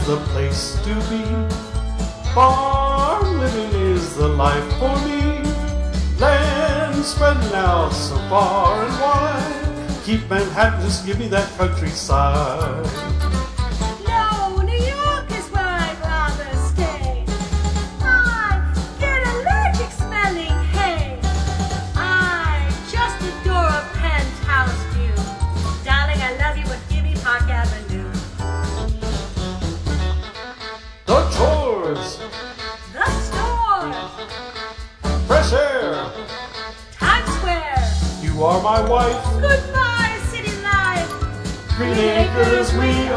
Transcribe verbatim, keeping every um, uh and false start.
the place to be. Farm living is the life for me. Land spreading out so far and wide. Keep Manhattan, just give me that countryside. No, New York is where I'd rather stay. I get allergic smelling hay. I just adore a penthouse view. Darling, I love you, but give me Park Avenue. The chores, The stores, fresh air, Times Square. you are my wife. Goodbye, city life. Green acres we